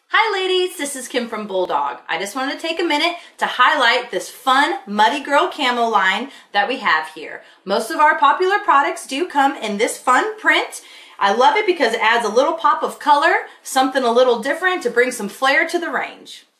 Hi ladies, this is Kim from Bulldog. I just wanted to take a minute to highlight this fun Muddy Girl camo line that we have here. Most of our popular products do come in this fun print. I love it because it adds a little pop of color, something a little different to bring some flair to the range.